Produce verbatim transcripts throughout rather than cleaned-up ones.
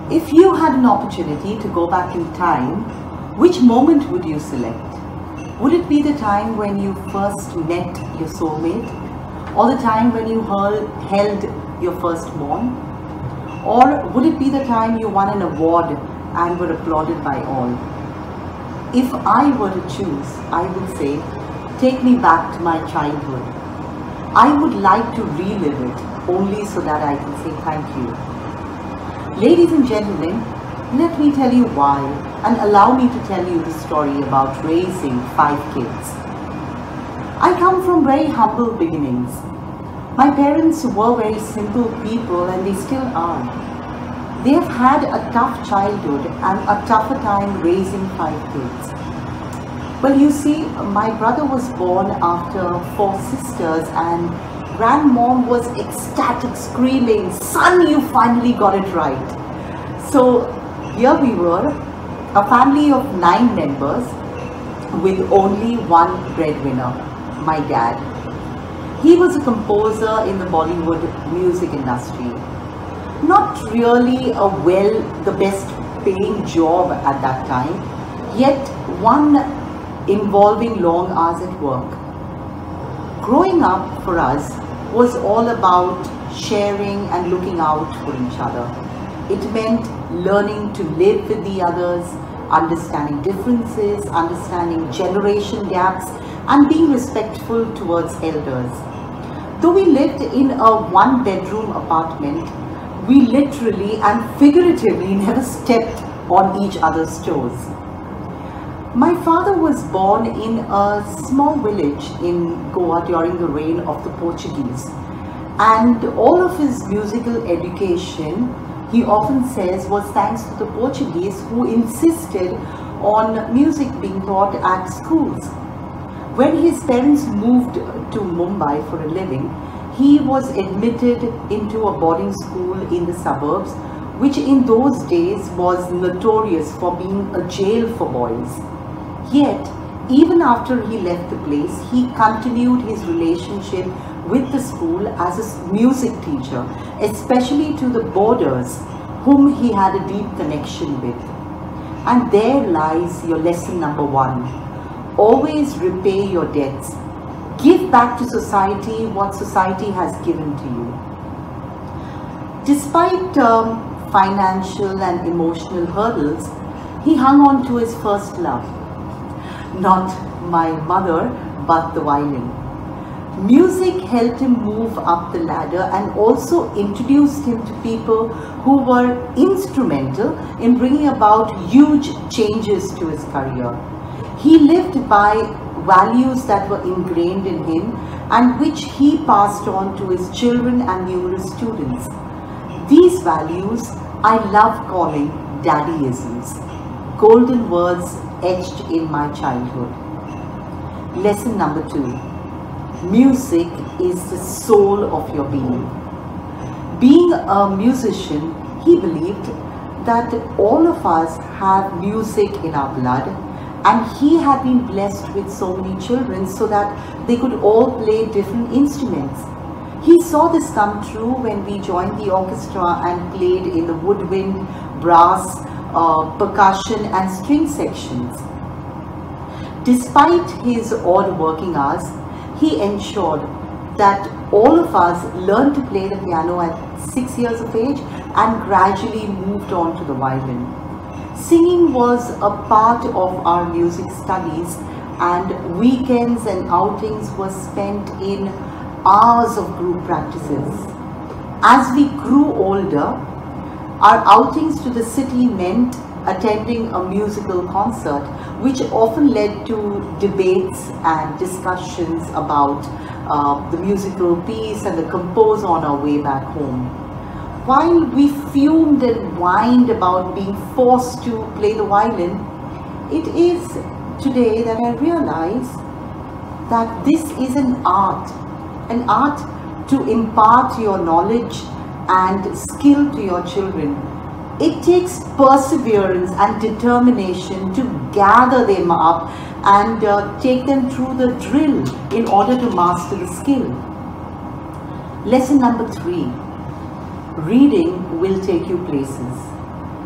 If you had an opportunity to go back in time, which moment would you select? Would it be the time when you first met your soulmate? Or the time when you held your firstborn? Or would it be the time you won an award and were applauded by all? If I were to choose, I would say, take me back to my childhood. I would like to relive it only so that I can say thank you. Ladies and gentlemen, let me tell you why and allow me to tell you the story about raising five kids. I come from very humble beginnings. My parents were very simple people and they still are. They have had a tough childhood and a tougher time raising five kids. Well, you see, my brother was born after four sisters and grandmom was ecstatic, screaming, "Son, you finally got it right." So here we were, a family of nine members with only one breadwinner, my dad. He was a composer in the Bollywood music industry. Not really a well, the best paying job at that time, yet one involving long hours at work. Growing up for us was all about sharing and looking out for each other. It meant learning to live with the others, understanding differences, understanding generation gaps, and being respectful towards elders. Though we lived in a one-bedroom apartment, we literally and figuratively never stepped on each other's toes. My father was born in a small village in Goa during the reign of the Portuguese, and all of his musical education, he often says, was thanks to the Portuguese who insisted on music being taught at schools. When his parents moved to Mumbai for a living, he was admitted into a boarding school in the suburbs, which in those days was notorious for being a jail for boys. Yet, even after he left the place, he continued his relationship with the school as a music teacher, especially to the boarders whom he had a deep connection with. And there lies your lesson number one. Always repay your debts. Give back to society what society has given to you. Despite um, financial and emotional hurdles, he hung on to his first love. Not my mother, but the violin. Music helped him move up the ladder and also introduced him to people who were instrumental in bringing about huge changes to his career. He lived by values that were ingrained in him and which he passed on to his children and numerous students. These values I love calling daddyisms, golden words etched in my childhood. Lesson number two. Music is the soul of your being. Being a musician, he believed that all of us have music in our blood, and he had been blessed with so many children so that they could all play different instruments. He saw this come true when we joined the orchestra and played in the woodwind, brass, uh, percussion and string sections. Despite his odd working hours, he ensured that all of us learned to play the piano at six years of age and gradually moved on to the violin. Singing was a part of our music studies, and weekends and outings were spent in hours of group practices. As we grew older, our outings to the city meant attending a musical concert, which often led to debates and discussions about uh, the musical piece and the composer on our way back home. While we fumed and whined about being forced to play the violin, it is today that I realize that this is an art, an art to impart your knowledge and skill to your children. It takes perseverance and determination to gather them up and uh, take them through the drill in order to master the skill. Lesson number three. Reading will take you places.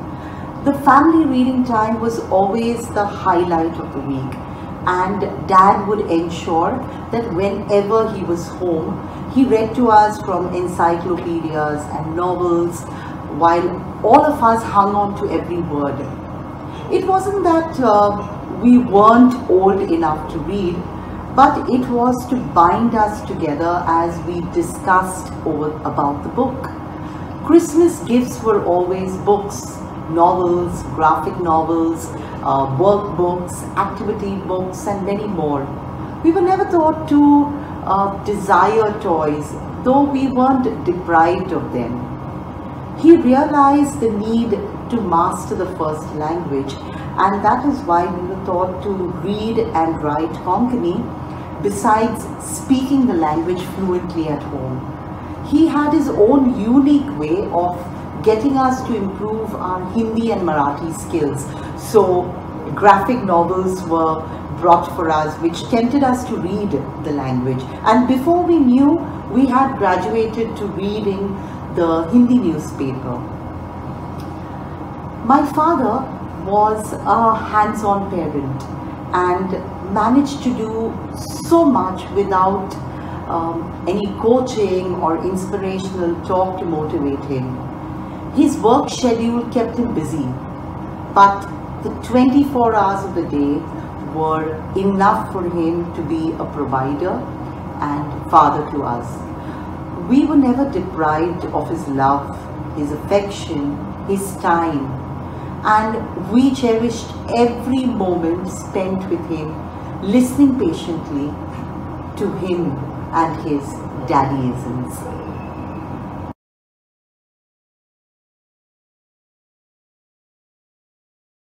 The family reading time was always the highlight of the week, and Dad would ensure that whenever he was home, he read to us from encyclopedias and novels, while all of us hung on to every word. It wasn't that uh, we weren't old enough to read, but it was to bind us together as we discussed over about the book. Christmas gifts were always books, novels, graphic novels, uh, workbooks, activity books, and many more. We were never taught to uh, desire toys, though we weren't deprived of them. He realized the need to master the first language, and that is why we were taught to read and write Konkani, besides speaking the language fluently at home. He had his own unique way of getting us to improve our Hindi and Marathi skills. So graphic novels were brought for us, which tempted us to read the language. And before we knew, we had graduated to reading the Hindi newspaper. My father was a hands-on parent and managed to do so much without um, any coaching or inspirational talk to motivate him. His work schedule kept him busy, but the twenty-four hours of the day were enough for him to be a provider and father to us. We were never deprived of his love, his affection, his time, and we cherished every moment spent with him, listening patiently to him and his daddyisms.